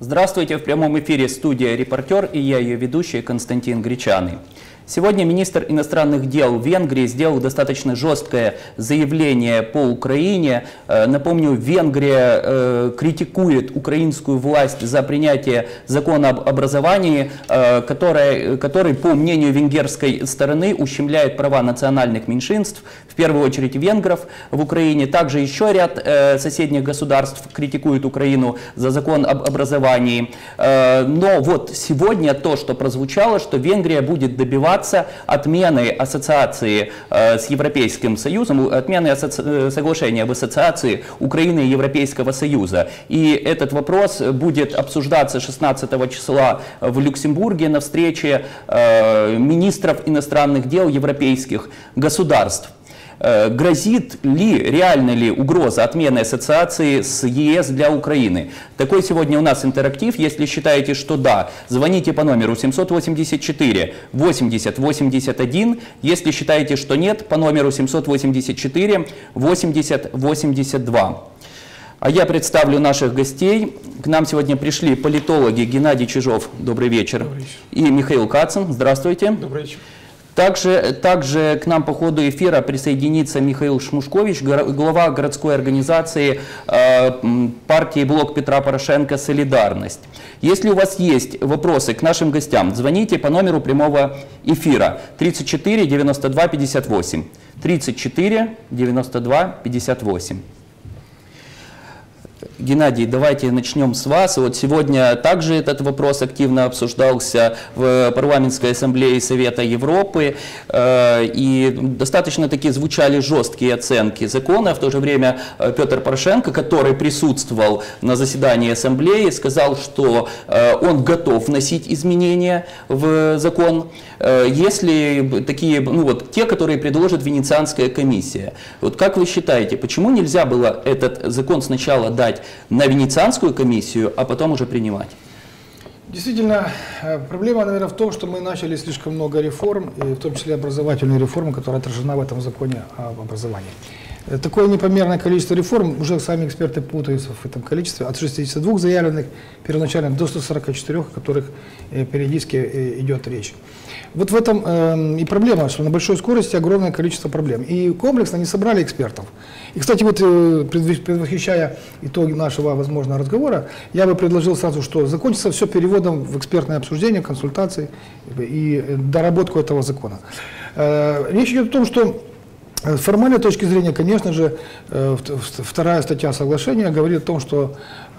Здравствуйте, в прямом эфире студия «Репортер» и я, ее ведущий Константин Гречаный. Сегодня министр иностранных дел Венгрии сделал достаточно жесткое заявление по Украине. Напомню, Венгрия критикует украинскую власть за принятие закона об образовании, который, по мнению венгерской стороны, ущемляет права национальных меньшинств, в первую очередь венгров в Украине. Также еще ряд соседних государств критикует Украину за закон об образовании. Но вот сегодня то, что прозвучало, что Венгрия будет добиваться отмены ассоциации с Европейским Союзом, отмены соглашения об ассоциации Украины и Европейского Союза. И этот вопрос будет обсуждаться 16 числа в Люксембурге на встрече министров иностранных дел европейских государств. Грозит ли, реально ли угроза отмены ассоциации с ЕС для Украины? Такой сегодня у нас интерактив. Если считаете, что да, звоните по номеру 784 80 81. Если считаете, что нет, по номеру 784 80 82. А я представлю наших гостей. К нам сегодня пришли политологи Геннадий Чижов, добрый вечер, и Михаил Кацин, здравствуйте. Добрый вечер. Также к нам по ходу эфира присоединится Михаил Шмушкович, глава городской организации партии «Блок Петра Порошенко. Солидарность». Если у вас есть вопросы к нашим гостям, звоните по номеру прямого эфира 34 92 58. 34 92 58. Геннадий, давайте начнем с вас. Вот сегодня также этот вопрос активно обсуждался в парламентской ассамблее Совета Европы, и достаточно таки звучали жесткие оценки закона. В то же время Петр Порошенко, который присутствовал на заседании ассамблеи, сказал, что он готов вносить изменения в закон, если такие, те, которые предложит Венецианская комиссия. Вот как вы считаете, почему нельзя было этот закон сначала дать на Венецианскую комиссию, а потом уже принимать? Действительно, проблема, наверное, в том, что мы начали слишком много реформ, и в том числе образовательную реформу, которая отражена в этом законе об образовании. Такое непомерное количество реформ, уже сами эксперты путаются в этом количестве, от 62 заявленных первоначально до 144, о которых периодически идет речь. Вот в этом и проблема, что на большой скорости огромное количество проблем. И комплексно не собрали экспертов. И, кстати, вот предвосхищая итоги нашего возможного разговора, я бы предложил сразу, что закончится все переводом в экспертное обсуждение, консультации и доработку этого закона. Речь идет о том, что с формальной точки зрения, конечно же, вторая статья соглашения говорит о том, что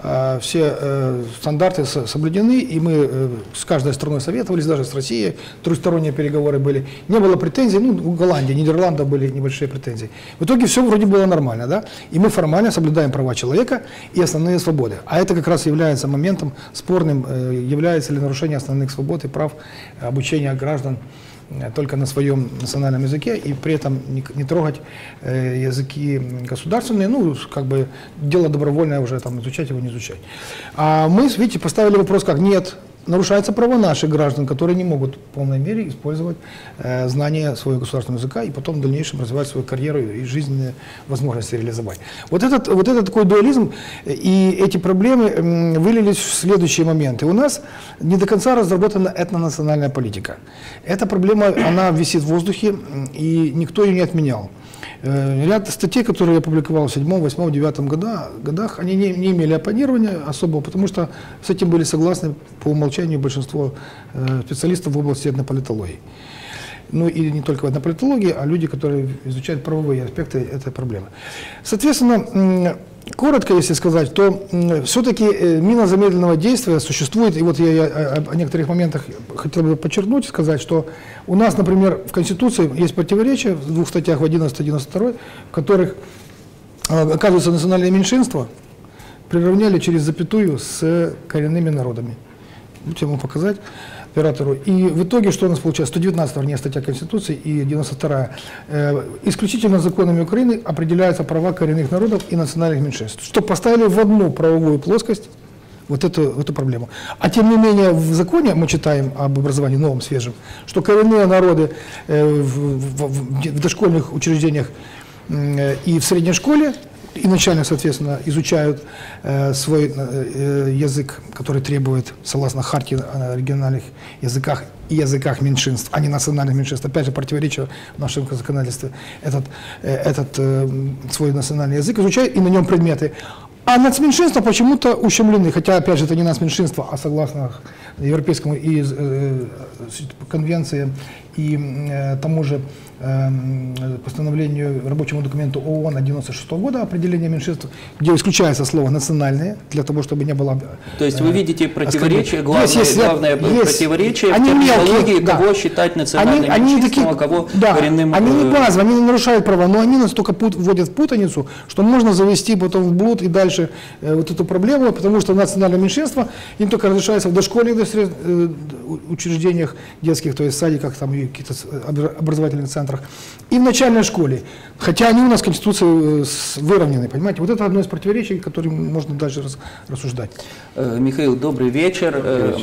все стандарты соблюдены, и мы с каждой страной советовались, даже с Россией, трехсторонние переговоры были. Не было претензий, у Голландии, Нидерландов были небольшие претензии. В итоге все вроде было нормально, да? И мы формально соблюдаем права человека и основные свободы. А это как раз является моментом спорным, является ли нарушение основных свобод и прав обучения граждан только на своем национальном языке и при этом не трогать языки государственные, дело добровольное уже, изучать его, не изучать. А мы, видите, поставили вопрос как: нет, нарушаются права наших граждан, которые не могут в полной мере использовать знания своего государственного языка и потом в дальнейшем развивать свою карьеру и жизненные возможности реализовать. Вот этот такой дуализм и эти проблемы вылились в следующие моменты. У нас не до конца разработана этнонациональная политика. Эта проблема, она висит в воздухе, и никто ее не отменял. Ряд статей, которые я публиковал в 7, 8, 9 годах, они не имели оппонирования особого, потому что с этим были согласны по умолчанию большинство специалистов в области этнополитологии. Ну и не только в этнополитологии, а люди, которые изучают правовые аспекты этой проблемы. Соответственно, коротко, если сказать, то все-таки мина замедленного действия существует, и вот я о некоторых моментах хотел бы подчеркнуть, сказать, что у нас, например, в Конституции есть противоречия в двух статьях, в 11 и 92, в которых, оказывается, национальные меньшинства приравняли через запятую с коренными народами. Будете ему показать оператору. И в итоге, что у нас получается? 119, вернее, статья Конституции и 92. Исключительно законами Украины определяются права коренных народов и национальных меньшинств. Что поставили в одну правовую плоскость вот эту проблему. А тем не менее, в законе мы читаем об образовании новом, свежем, что коренные народы в дошкольных учреждениях и в средней школе и начально, соответственно, изучают свой язык, который требует, согласно Хартии о региональных языках и языках меньшинств, а не национальных меньшинств. Опять же, противоречие в нашем законодательстве. Этот свой национальный язык изучают, и на нем предметы. А нацменьшинства почему-то ущемлены, хотя, опять же, это не нацменьшинство, а согласно Европейскому и конвенции и тому же постановлению, рабочему документу ООН 1996 года определение меньшинств, где исключается слово «национальные», для того, чтобы не было... То есть вы видите противоречие, главное противоречие в терминологии, да. Кого считать национальным меньшинством, а кого коренным... Они не базовые, они не нарушают права, но они настолько вводят в путаницу, что можно завести потом в блуд и дальше вот эту проблему, потому что национальное меньшинство им только разрешается в дошкольных учреждениях детских, то есть садиках там, и каких-то образовательных центрах, и в начальной школе. Хотя они у нас в Конституции выровнены, понимаете? Вот это одно из противоречий, которым можно дальше рассуждать. Михаил, добрый вечер.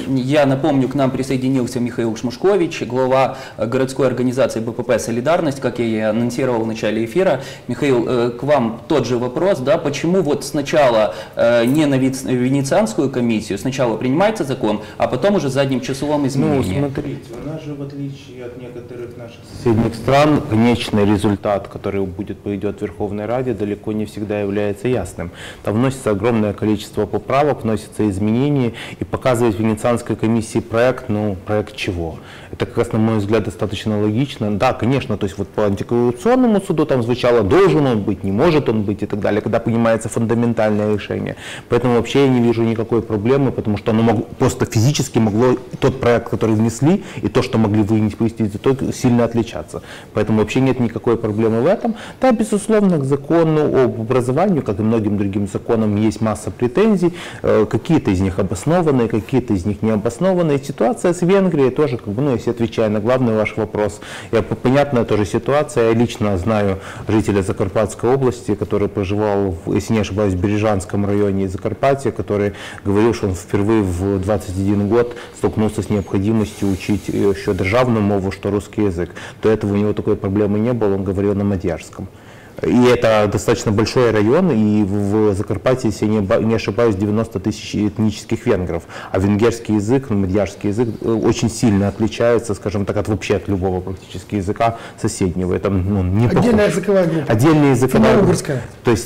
Я напомню, к нам присоединился Михаил Шмушкович, глава городской организации БПП «Солидарность», как я и анонсировал в начале эфира. Михаил, к вам тот же вопрос, да, почему вот сначала не на Венецианскую комиссию, сначала принимается закон, а потом уже задним числом изменения? Ну, смотрите, у нас же в отличие от некоторых наших соседних стран, конечный результат, который пойдет в Верховной Раде, далеко не всегда является ясным. Там вносится огромное количество поправок, вносятся изменения, и показывать Венецианской комиссии проект, ну, проект чего? Это, как раз, на мой взгляд, достаточно логично. Да, конечно, то есть вот по антикоррупционному суду там звучало, должен он быть, не может он быть и так далее, когда принимается фундаментальное решение. Поэтому вообще я не вижу никакой проблемы, потому что оно просто физически могло, тот проект, который внесли, и то, что могли вынести из итога, сильно отличаться. Поэтому вообще нет никакой проблемы в этом. Да, безусловно, к закону об образовании, как и многим другим законам, есть масса претензий. Какие-то из них обоснованные, какие-то из них не обоснованные. Ситуация с Венгрией тоже, как бы, ну, если отвечая на главный ваш вопрос, понятная тоже ситуация. Я лично знаю жителя Закарпатской области, который проживал, если не ошибаюсь, в Бережанском районе Закарпатья, который говорил, что он впервые в 21 год столкнулся с необходимостью учить еще державную мову, что русский язык. До этого у него такой проблемы не было, он говорил на мадьярском. И это достаточно большой район, и в Закарпатье, если я не ошибаюсь, 90 тысяч этнических венгров. А венгерский язык, мадьярский язык очень сильно отличается, скажем так, вообще от любого практически языка соседнего. Это, ну, не отдельная языковая группа. Отдельная языковая группа. То есть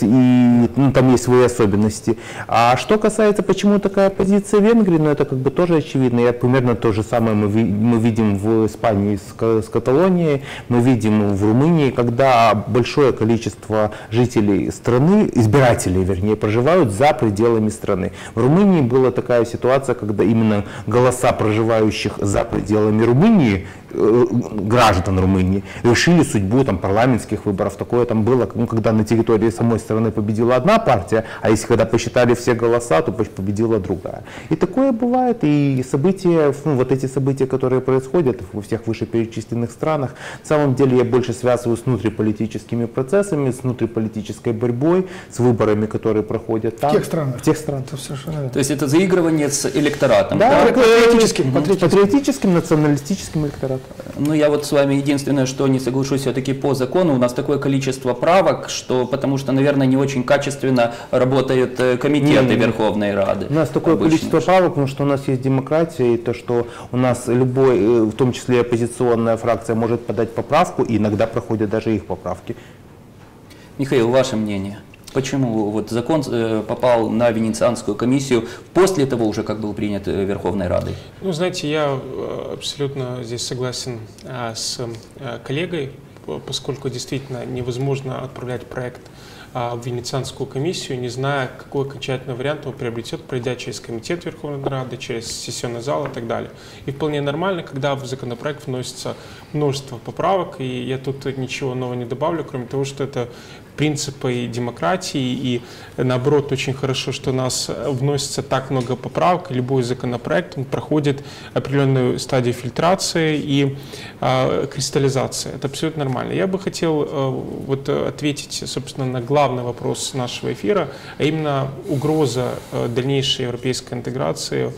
там есть свои особенности. А что касается, почему такая позиция Венгрии, ну это как бы тоже очевидно. Примерно то же самое мы видим в Испании с Каталонией, мы видим в Румынии, когда большое количество жителей страны, избирателей, вернее, проживают за пределами страны. В Румынии была такая ситуация, когда именно голоса проживающих за пределами Румынии, граждан Румынии, решили судьбу там парламентских выборов. Такое там было, ну, когда на территории самой страны победила одна партия, а если когда посчитали все голоса, то победила другая. И такое бывает, и события, ну, вот эти события, которые происходят во всех вышеперечисленных странах, на самом деле я больше связываю с внутриполитическими процессами, с внутриполитической борьбой, с выборами, которые проходят там. В тех странах. В тех странах. То есть это заигрывание с электоратом. Да, да? Патриотическим, националистическим электоратом. Ну, я вот с вами единственное, что не соглашусь все-таки по закону, у нас такое количество правок, что, потому что, наверное, не очень качественно работают комитеты Верховной Рады. У нас такое количество правок, потому что у нас есть демократия, и то, что у нас любой, в том числе оппозиционная фракция, может подать поправку, и иногда проходят даже их поправки. Михаил, ваше мнение? Почему вот закон попал на Венецианскую комиссию после того уже, как был принят Верховной Радой? Ну, знаете, я абсолютно здесь согласен с коллегой, поскольку действительно невозможно отправлять проект в Венецианскую комиссию, не зная, какой окончательный вариант он приобретет, пройдя через комитет Верховной Рады, через сессионный зал и так далее. И вполне нормально, когда в законопроект вносится множество поправок, и я тут ничего нового не добавлю, кроме того, что это принципы демократии, и наоборот очень хорошо, что у нас вносится так много поправок, и любой законопроект он проходит определенную стадию фильтрации и кристаллизации. Это абсолютно нормально. Я бы хотел вот ответить, собственно, на главный вопрос нашего эфира, а именно угроза дальнейшей европейской интеграции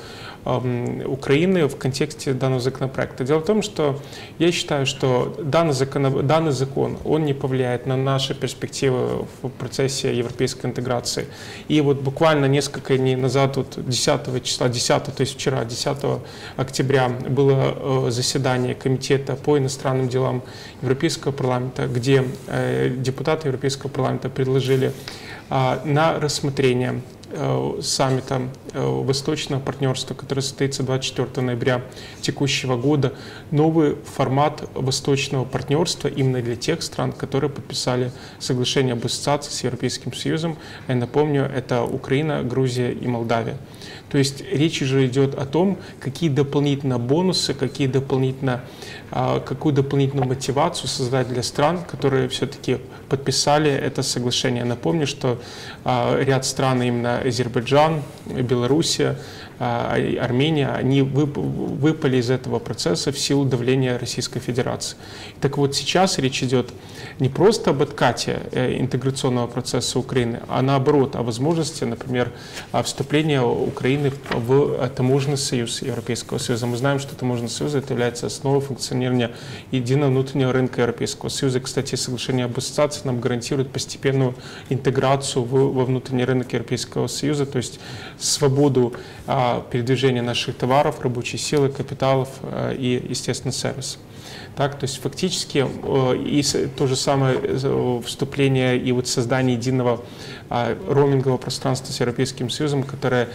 Украины в контексте данного законопроекта. Дело в том, что я считаю, что данный закон, он не повлияет на наши перспективы в процессе европейской интеграции. И вот буквально несколько дней назад, вот 10 числа, то есть вчера, 10 октября, было заседание Комитета по иностранным делам Европейского парламента, где депутаты Европейского парламента предложили на рассмотрение саммита Восточного партнерства, который состоится 24 ноября текущего года, новый формат Восточного партнерства именно для тех стран, которые подписали соглашение об ассоциации с Европейским Союзом. Я напомню, это Украина, Грузия и Молдавия. То есть речь уже идет о том, какие дополнительные бонусы, какую дополнительную мотивацию создать для стран, которые все-таки подписали это соглашение. Напомню, что ряд стран, именно Азербайджан, Белоруссия, Армения, они выпали из этого процесса в силу давления Российской Федерации. Так вот, сейчас речь идет не просто об откате интеграционного процесса Украины, а наоборот, о возможности, например, вступления Украины в таможенный союз Европейского Союза. Мы знаем, что таможенный союз это является основой функционирования единого внутреннего рынка Европейского Союза. Кстати, соглашение об ассоциации нам гарантирует постепенную интеграцию во внутренний рынок Европейского Союза, то есть свободу передвижения наших товаров, рабочей силы, капиталов и, естественно, сервисов. Так, то есть фактически и то же самое вступление и вот создание единого роумингового пространства с Европейским Союзом, которое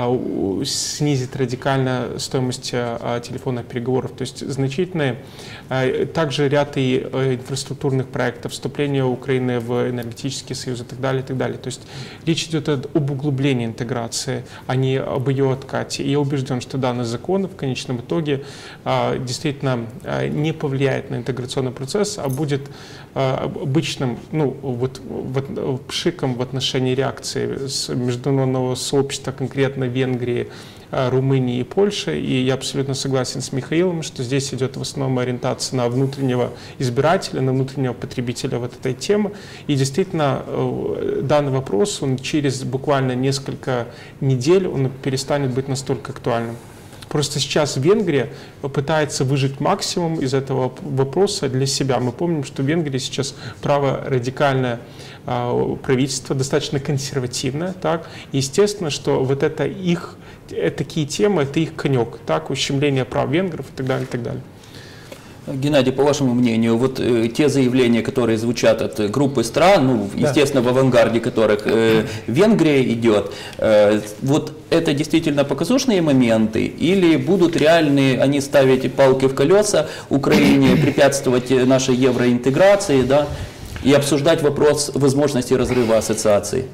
снизит радикально стоимость телефонных переговоров. То есть значительные, также ряд и инфраструктурных проектов, вступление Украины в энергетический союз и так далее, и так далее. То есть речь идет об углублении интеграции, а не об ее откате. И я убежден, что данный закон в конечном итоге действительно не повлияет на интеграционный процесс, а будет обычным, пшиком в отношении реакции с международного сообщества, конкретно Венгрии, Румынии и Польши. И я абсолютно согласен с Михаилом, что здесь идет в основном ориентация на внутреннего избирателя, на внутреннего потребителя вот этой темы. И действительно, данный вопрос, он через буквально несколько недель он перестанет быть настолько актуальным. Просто сейчас Венгрия пытается выжать максимум из этого вопроса для себя. Мы помним, что в Венгрии сейчас праворадикальное правительство, достаточно консервативное. Так? И естественно, что вот это такие темы, это их конек. Так? Ущемление прав венгров и так далее, и так далее. Геннадий, по вашему мнению, вот те заявления, которые звучат от группы стран, естественно, в авангарде которых Венгрия идет, вот это действительно показушные моменты или будут реальные, они ставить палки в колеса Украине, препятствовать нашей евроинтеграции, да, и обсуждать вопрос возможности разрыва ассоциации?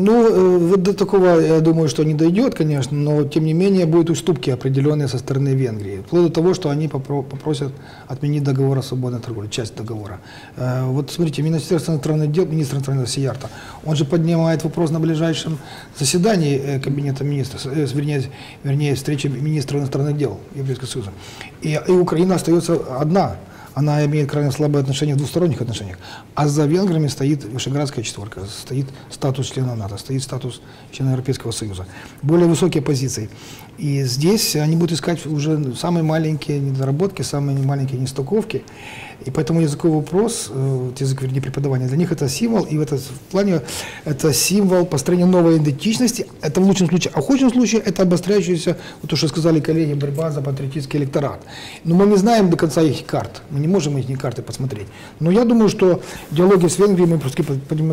Вот до такого, я думаю, что не дойдет, конечно, но тем не менее будут уступки определенные со стороны Венгрии. Вплоть до того, что они попросят отменить договор о свободной торговле, часть договора. Вот смотрите, Министерство иностранных дел, министр иностранных дел Сиярто, он же поднимает вопрос на ближайшем заседании Кабинета министров, вернее встречи министра иностранных дел Европейского Союза. И Украина остается одна. Она имеет крайне слабое отношение в двусторонних отношениях. А за венграми стоит Вышеградская четверка, стоит статус члена НАТО, стоит статус члена Европейского Союза. Более высокие позиции. И здесь они будут искать уже самые маленькие недоработки, самые маленькие нестыковки. И поэтому языковой вопрос, язык, вернее, преподавания, для них это символ, и в этом плане это символ построения новой идентичности, это в лучшем случае. А в худшем случае это обостряющаяся, вот то, что сказали коллеги, борьба за патриотический электорат. Но мы не знаем до конца их карт, мы не можем их карты посмотреть. Но я думаю, что диалоги с Венгрией мы просто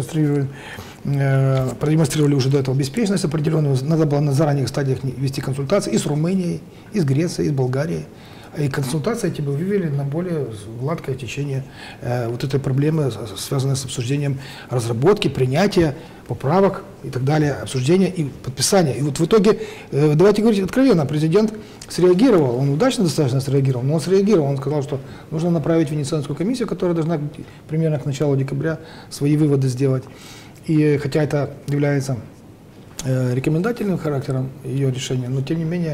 продемонстрировали уже до этого беспечность определенную. Надо было на заранних стадиях вести консультации и с Румынией, и с Грецией, и с Болгарией. И консультации эти бы вывели на более гладкое течение вот этой проблемы, связанной с обсуждением разработки, принятия, поправок и так далее, обсуждения и подписания. И вот в итоге, давайте говорить откровенно, президент среагировал, он удачно достаточно среагировал, но он среагировал, он сказал, что нужно направить в Венецианскую комиссию, которая должна примерно к началу декабря свои выводы сделать. И хотя это является рекомендательным характером ее решения, но тем не менее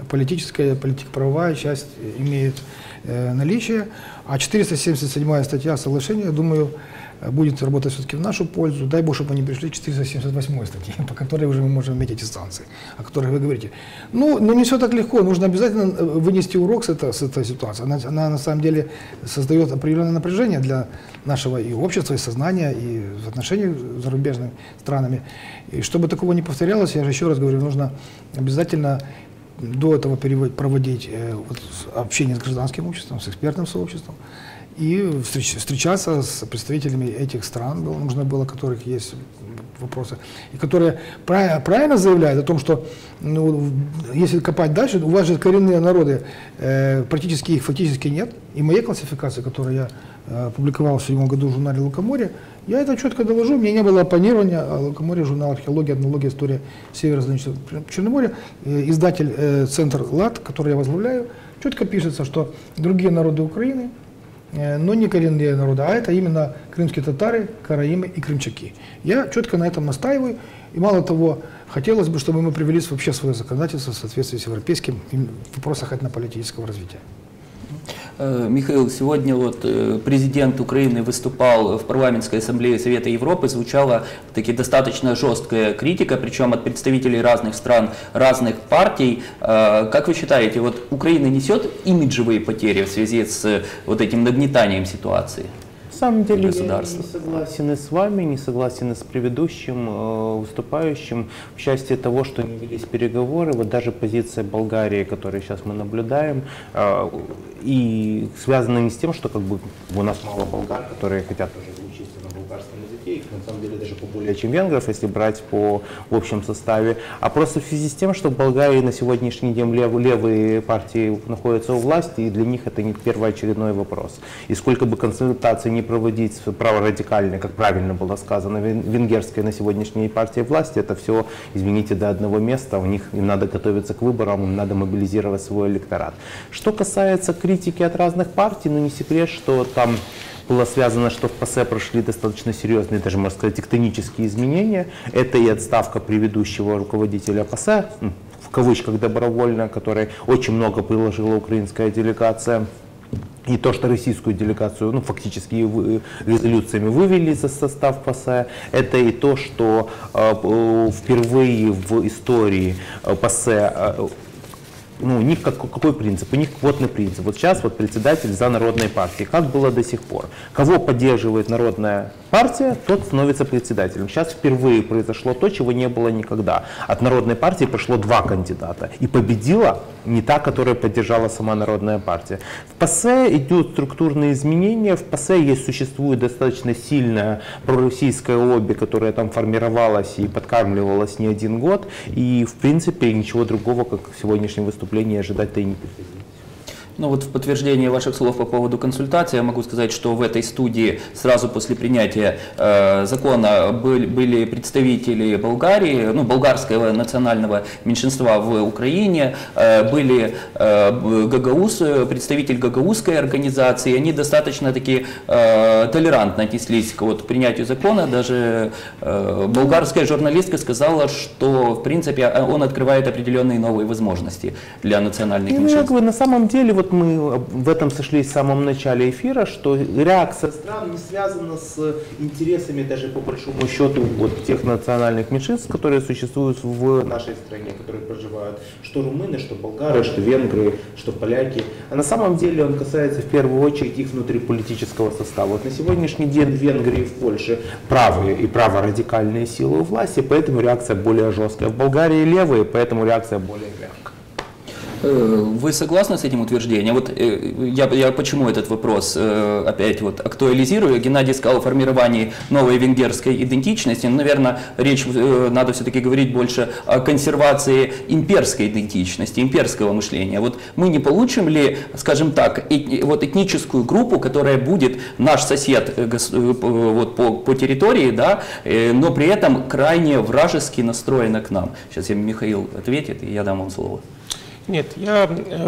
политико-правовая часть имеет наличие. А 477 статья соглашения, я думаю, будет работать все-таки в нашу пользу. Дай Бог, чтобы они пришли к 478 статье, по которой уже мы можем иметь эти санкции, о которых вы говорите. Ну, но не все так легко. Нужно обязательно вынести урок с этой ситуации. Она на самом деле создает определенное напряжение для нашего и общества, и сознания, и в отношениях с зарубежными странами. И чтобы такого не повторялось, я же еще раз говорю, нужно обязательно до этого проводить общение с гражданским обществом, с экспертным сообществом и встречаться с представителями этих стран, нужно было, у которых есть вопросы, и которые правильно заявляют о том, что если копать дальше, у вас же коренные народы, практически их фактически нет. И моей классификации, которую я публиковал в 2007 году в журнале «Лукоморье», я это четко доложу, у меня не было оппонирования, а «Лукоморье» — журнал «Археология, этнология, история Северо-Западного Черноморья», издатель «Центр ЛАД», который я возглавляю, четко пишется, что другие народы Украины, но не коренные народы, а это именно крымские татары, караимы и крымчаки. Я четко на этом настаиваю, и мало того, хотелось бы, чтобы мы привели вообще свое законодательство в соответствии с европейским в вопросах этнополитического развития. Михаил, сегодня вот президент Украины выступал в парламентской ассамблее Совета Европы, звучала таки достаточно жесткая критика, причем от представителей разных стран, разных партий. Как вы считаете, вот Украина несет имиджевые потери в связи с вот этим нагнетанием ситуации? На самом деле я не согласен и с вами, не согласен и с предыдущим выступающим в части того, что не велись переговоры. Вот даже позиция Болгарии, которую сейчас мы наблюдаем, и связана не с тем, что как бы у нас мало болгар, которые хотят тоже учиться на болгарском языке, их на самом деле даже поболее, чем венгров, если брать по в общем составе, а просто в связи с тем, что в Болгарии на сегодняшний день левые партии находятся у власти, и для них это не первоочередной вопрос. И сколько бы консультаций не проводить праворадикальной, как правильно было сказано, венгерской на сегодняшней партии власти, это все, извините, до одного места, у них им надо готовиться к выборам, им надо мобилизировать свой электорат. Что касается критики от разных партий, ну не секрет, что там было связано, что в ПАСЕ прошли достаточно серьезные, даже можно сказать, тектонические изменения. Это и отставка предыдущего руководителя ПАСЕ, в кавычках добровольно, который очень много приложила украинская делегация. И то, что российскую делегацию, ну, фактически резолюциями вывели за состав ПАСЕ, это и то, что впервые в истории ПАСЕ, ну, у них какой принцип? У них квотный принцип. Вот сейчас вот председатель за Народной партии. Как было до сих пор? Кого поддерживает Народная партия, тот становится председателем. Сейчас впервые произошло то, чего не было никогда. От Народной партии пошло 2 кандидата. И победила не та, которая поддержала сама Народная партия. В ПАСЕ идут структурные изменения. В ПАСЕ существует достаточно сильное пророссийское лобби, которое там формировалось и подкармливалось не 1 год. И в принципе ничего другого, как в сегодняшнем выступлении, ожидать-то и не приходилось. Ну вот в подтверждение ваших слов по поводу консультации я могу сказать, что в этой студии сразу после принятия закона были представители Болгарии, ну, болгарского национального меньшинства в Украине, были гагауз, представитель гагаузской организации, они достаточно таки толерантно отнеслись к вот принятию закона, даже болгарская журналистка сказала, что в принципе он открывает определенные новые возможности для национальных меньшинств. На самом деле, вот мы в этом сошлись в самом начале эфира, что реакция стран не связана с интересами даже по большому счету вот тех национальных меньшинств, которые существуют в нашей стране, которые проживают, что румыны, что болгары, что венгры, что поляки. А на самом деле он касается в первую очередь их внутриполитического состава. Вот на сегодняшний день в Венгрии и в Польше правые и праворадикальные силы у власти, поэтому реакция более жесткая. В Болгарии левые, поэтому реакция более мягкая. Вы согласны с этим утверждением? Вот я почему этот вопрос опять вот актуализирую? Геннадий сказал о формировании новой венгерской идентичности. Наверное, речь надо все-таки говорить больше о консервации имперской идентичности, имперского мышления. Вот мы не получим ли, скажем так, вот этническую группу, которая будет наш сосед вот, по территории, да, но при этом крайне вражески настроена к нам? Сейчас Михаил ответит, и я дам вам слово. Нет, я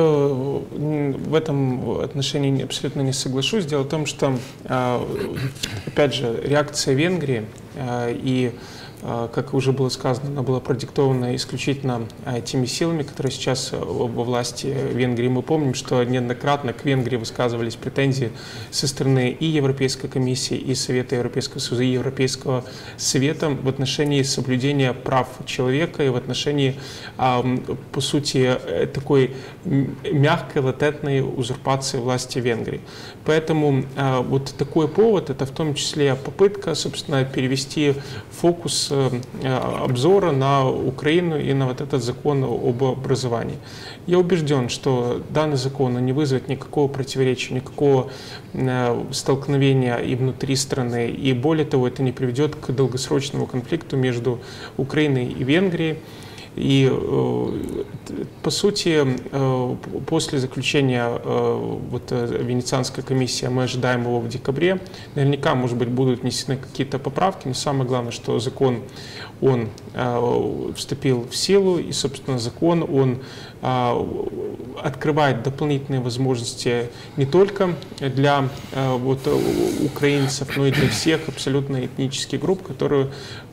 в этом отношении абсолютно не соглашусь. Дело в том, что, опять же, реакция Венгрии и, как уже было сказано, она была продиктована исключительно теми силами, которые сейчас во власти Венгрии. Мы помним, что неоднократно к Венгрии высказывались претензии со стороны и Европейской комиссии, и Совета Европейского Союза, и Европейского Совета в отношении соблюдения прав человека и в отношении, по сути, такой мягкой, латентной узурпации власти Венгрии. Поэтому вот такой повод — это в том числе попытка, собственно, перевести фокус обзора на Украину и на вот этот закон об образовании. Я убежден, что данный закон не вызовет никакого противоречия, никакого столкновения и внутри страны, и более того, это не приведет к долгосрочному конфликту между Украиной и Венгрией. И, по сути, после заключения Венецианской комиссии, мы ожидаем его в декабре, наверняка, может быть, будут внесены какие-то поправки, но самое главное, что закон, он вступил в силу, и, собственно, закон, он открывает дополнительные возможности не только для украинцев, но и для всех абсолютно этнических групп, которые,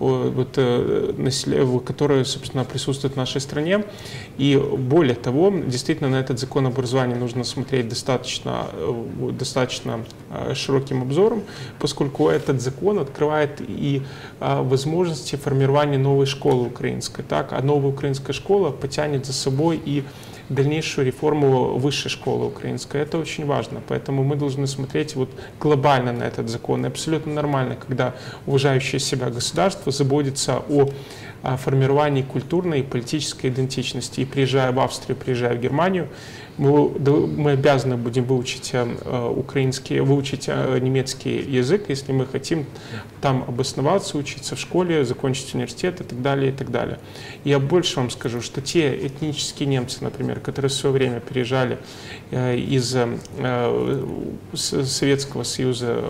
собственно, присутствуют в нашей стране. И более того, действительно, на этот закон об образовании нужно смотреть достаточно широким обзором, поскольку этот закон открывает и возможности формирования новой школы украинской. Так? А новая украинская школа потянет за собой и дальнейшую реформу высшей школы украинской. Это очень важно. Поэтому мы должны смотреть глобально на этот закон. И абсолютно нормально, когда уважающее себя государство заботится о формировании культурной и политической идентичности. И приезжая в Австрию, приезжая в Германию, мы обязаны будем выучить немецкий язык, если мы хотим там обосноваться, учиться в школе, закончить университет и так далее, и так далее. Я больше вам скажу, что те этнические немцы, например, которые в свое время переезжали из Советского Союза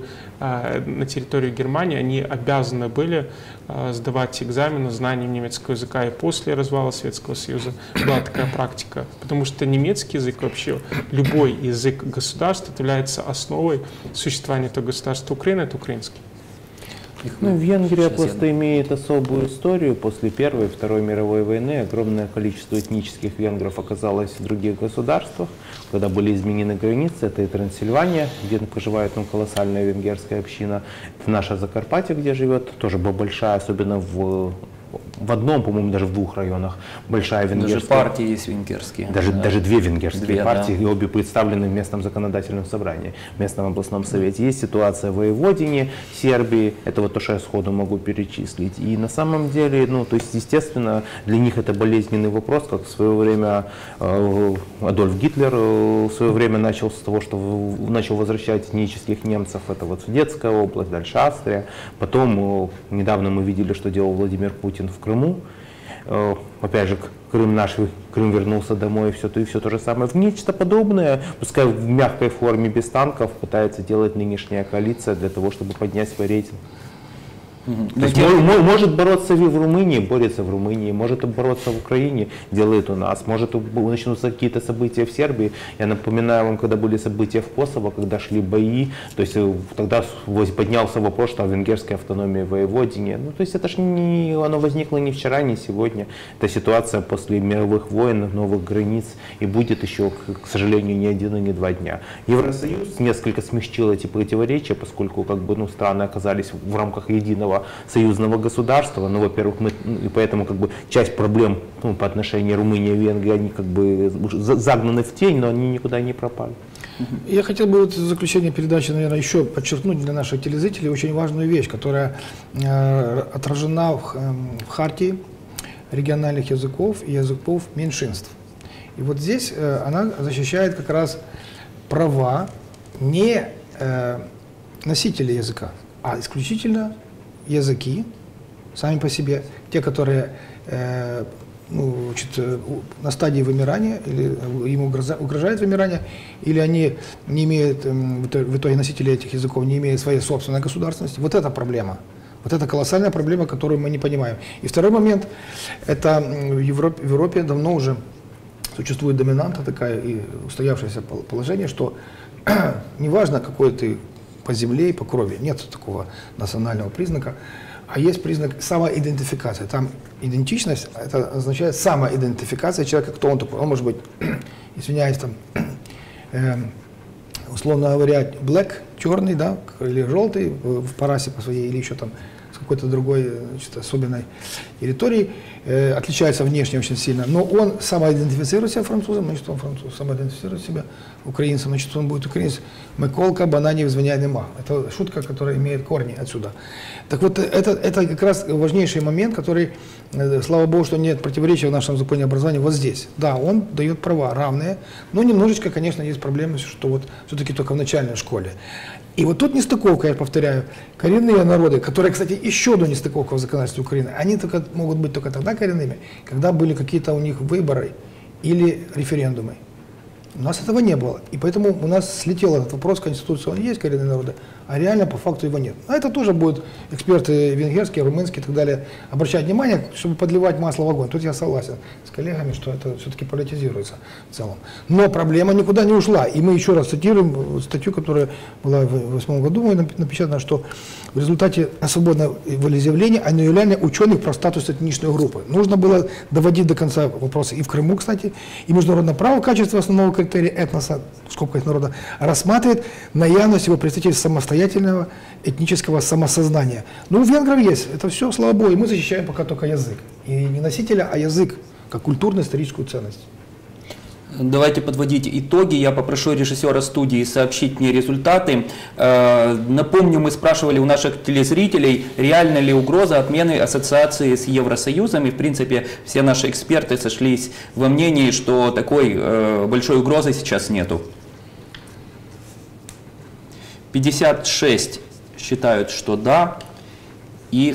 на территорию Германии, они обязаны были сдавать экзамены знанием немецкого языка. И после развала Советского Союза была такая практика, потому что немецкий язык, вообще любой язык государства, является основой существования этого государства. Украина — это украинский. Венгрия просто имеет особую историю. После Первой и Второй мировой войны огромное количество этнических венгров оказалось в других государствах. Когда были изменены границы, это и Трансильвания, где проживает колоссальная венгерская община, наша Закарпатье, где живет, тоже большая, особенно в одном, по-моему, даже в двух районах большая венгерская. Даже партии есть венгерские. Даже две венгерские партии, и обе представлены в местном законодательном собрании, в местном областном совете. Есть ситуация в Воеводине, Сербии, это то, что я сходу могу перечислить. И на самом деле, то есть, естественно, для них это болезненный вопрос, как в свое время Адольф Гитлер в свое время начал с того, что начал возвращать этнических немцев, это Судетская область, дальше Австрия. Потом, недавно мы видели, что делал Владимир Путин в Крыму. Опять же, Крым вернулся домой, и все то же самое. Нечто подобное, пускай в мягкой форме, без танков, пытается делать нынешняя коалиция для того, чтобы поднять свой рейтинг. То есть может бороться в Румынии, борется в Румынии, может бороться в Украине, делает у нас, может начнутся какие-то события в Сербии. Я напоминаю вам, когда были события в Косово, когда шли бои, то есть тогда поднялся вопрос, что о венгерской автономии в Воеводине. То есть это ж оно возникло не вчера, не сегодня. Это ситуация после мировых войн, новых границ, и будет еще, к сожалению, не один и не два дня. Евросоюз несколько смягчил эти противоречия, поскольку страны оказались в рамках единого союзного государства, во-первых, и поэтому часть проблем по отношению Румынии и Венгрии, они загнаны в тень, но они никуда не пропали. Я хотел бы в заключение передачи, наверное, еще подчеркнуть для наших телезрителей очень важную вещь, которая отражена в хартии региональных языков и языков меньшинств. И вот здесь она защищает как раз права не носителей языка, а исключительно языки сами по себе, те, которые на стадии вымирания, или им угрожает вымирание, или они не имеют, в итоге носители этих языков не имеют своей собственной государственности. Вот это проблема. Вот это колоссальная проблема, которую мы не понимаем. И второй момент, это в Европе давно уже существует доминанта такая и устоявшееся положение, что неважно, какой ты по земле и по крови. Нет такого национального признака. А есть признак самоидентификации. Там идентичность, это означает самоидентификация человека, кто он такой. Он может быть, извиняюсь, там, условно говоря, black, черный, да, или желтый по расе по своей, или еще там с какой-то другой, значит, особенной территории, отличается внешне очень сильно, но он самоидентифицирует себя французом, значит, он француз, самоидентифицирует себя украинцем, значит, он будет украинец. Миколка, бананів, звеня нема. Это шутка, которая имеет корни отсюда. Так вот, это как раз важнейший момент, который, слава богу, что нет противоречия в нашем законе образования вот здесь. Да, он дает права равные, но немножечко, конечно, есть проблемы, что вот все-таки только в начальной школе. И вот тут нестыковка, я повторяю, коренные народы, которые, кстати, еще до нестыковки в законодательстве Украины, они только, могут быть только тогда коренными, когда были какие-то у них выборы или референдумы. У нас этого не было. И поэтому у нас слетел этот вопрос, Конституция, он есть коренные народы, а реально по факту его нет. А это тоже будут эксперты венгерские, румынские и так далее обращать внимание, чтобы подливать масло в огонь. Тут я согласен с коллегами, что это все-таки политизируется в целом. Но проблема никуда не ушла. И мы еще раз цитируем статью, которая была в 2008 году напечатана, что в результате свободного волеизъявления аннулирования ученых про статус этнической группы. Нужно было доводить до конца вопросы и в Крыму, кстати, и международное право в качестве основного критерия этноса, в скобках народа, рассматривает наявность его представителей самостоятельного этнического самосознания. Ну, у венгров есть, это все, слава богу, и мы защищаем пока только язык. И не носителя, а язык, как культурно-историческую ценность. Давайте подводить итоги. Я попрошу режиссера студии сообщить мне результаты. Напомню, мы спрашивали у наших телезрителей, реальна ли угроза отмены ассоциации с Евросоюзом. И, в принципе, все наши эксперты сошлись во мнении, что такой большой угрозы сейчас нету. 56 считают, что да, и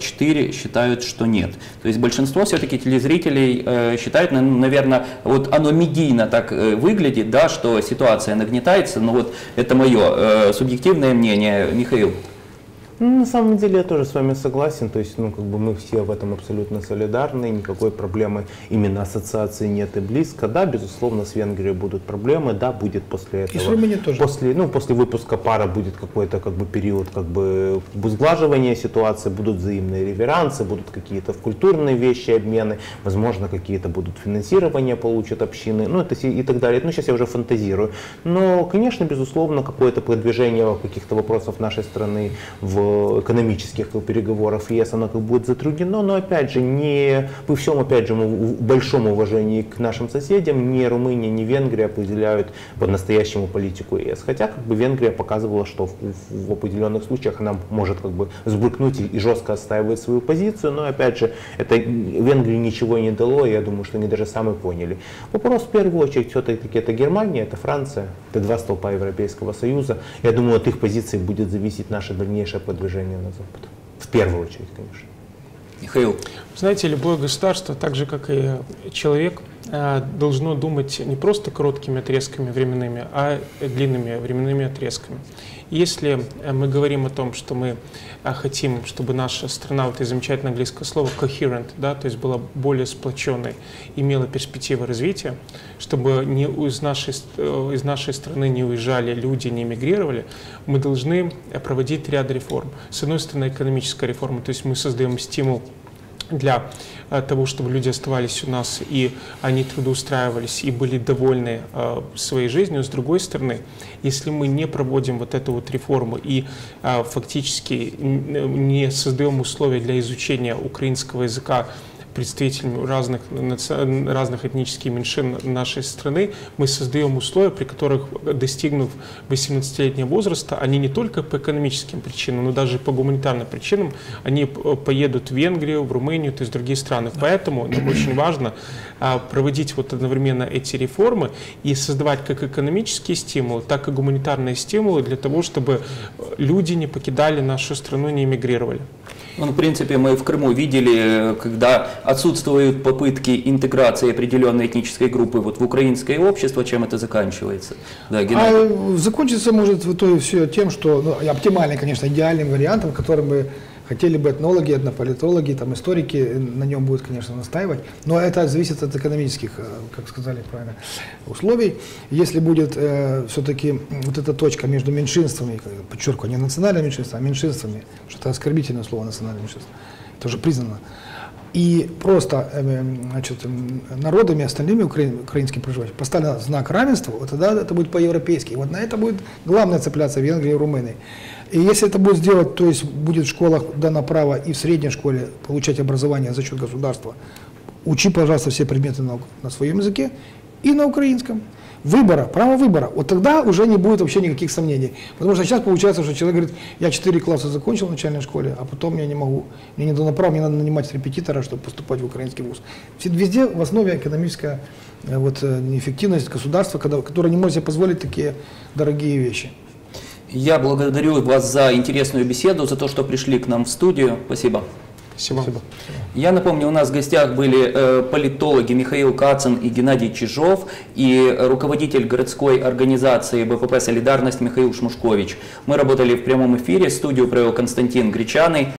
44 считают, что нет. То есть большинство все-таки телезрителей считают, наверное, вот оно медийно так выглядит, да, что ситуация нагнетается, но вот это мое субъективное мнение. Михаил. Ну, на самом деле я тоже с вами согласен, то есть, ну, как бы мы все в этом абсолютно солидарны, никакой проблемы именно ассоциации нет и близко. Да, безусловно, с Венгрией будут проблемы, да, будет после этого. И с Румынией тоже. После выпуска пара будет какой-то как бы период как бы сглаживания ситуации, будут взаимные реверансы, будут какие-то культурные вещи, обмены, возможно, какие-то будут финансирования получат общины, ну, это и так далее. Ну, сейчас я уже фантазирую. Но, конечно, безусловно, какое-то продвижение каких-то вопросов нашей страны в экономических переговорах ЕС, оно как будет затруднено, но опять же, не при всем, опять же, большом уважении к нашим соседям, ни Румыния, ни Венгрия определяют по-настоящему политику ЕС. Хотя как бы Венгрия показывала, что в определенных случаях она может как бы сбрыкнуть и жестко отстаивать свою позицию, но опять же, это Венгрии ничего не дало, и я думаю, что они даже сами поняли. Вопрос в первую очередь все-таки это Германия, это Франция, это два столпа Европейского Союза. Я думаю, от их позиции будет зависеть наше дальнейшее движение на Запад. В первую очередь, конечно. Михаил. Знаете, любое государство, так же как и человек, должно думать не просто короткими отрезками временными, а длинными временными отрезками. Если мы говорим о том, что мы хотим, чтобы наша страна, вот это замечательное английское слово coherent, да, то есть была более сплоченной, имела перспективы развития, чтобы из нашей страны не уезжали люди, не эмигрировали, мы должны проводить ряд реформ. С одной стороны, экономическая реформа, то есть мы создаем стимул для того, чтобы люди оставались у нас, и они трудоустраивались, и были довольны своей жизнью. С другой стороны, если мы не проводим вот эту вот реформу и фактически не создаем условия для изучения украинского языка представителями разных этнических меньшин нашей страны, мы создаем условия, при которых, достигнув 18-летнего возраста, они не только по экономическим причинам, но даже по гуманитарным причинам, они поедут в Венгрию, в Румынию, то есть в другие страны. Поэтому нам очень важно проводить вот одновременно эти реформы и создавать как экономические стимулы, так и гуманитарные стимулы для того, чтобы люди не покидали нашу страну, не эмигрировали. Ну, в принципе, мы в Крыму видели, когда отсутствуют попытки интеграции определенной этнической группы вот в украинское общество, чем это заканчивается. Да, закончится может в итоге все тем, что, ну, оптимальным, конечно, идеальным вариантом, который бы Хотели бы этнологи, этнополитологи, там, историки на нем будут, конечно, настаивать, но это зависит от экономических, как сказали правильно, условий. Если будет все-таки вот эта точка между меньшинствами, подчеркиваю, не национальными меньшинствами, а меньшинствами, что это оскорбительное слово национальное меньшинство, это уже признано, и просто значит, народами остальными украинскими проживающими поставлен знак равенства, вот тогда это будет по-европейски. Вот на это будет главное цепляться Венгрия и Румыния. И если это будет сделать, то есть будет в школах дано право и в средней школе получать образование за счет государства, учи, пожалуйста, все предметы на своем языке и на украинском. Выбора, право выбора. Вот тогда уже не будет вообще никаких сомнений. Потому что сейчас получается, что человек говорит, я 4 класса закончил в начальной школе, а потом я не могу, мне не дано право, мне надо нанимать репетитора, чтобы поступать в украинский вуз. Везде в основе экономическая вот, неэффективность государства, которое не может себе позволить такие дорогие вещи. Я благодарю вас за интересную беседу, за то, что пришли к нам в студию. Спасибо. Спасибо. Я напомню, у нас в гостях были политологи Михаил Кацин и Геннадий Чижов и руководитель городской организации БПП «Солидарность» Михаил Шмушкович. Мы работали в прямом эфире, студию провел Константин Гречаный.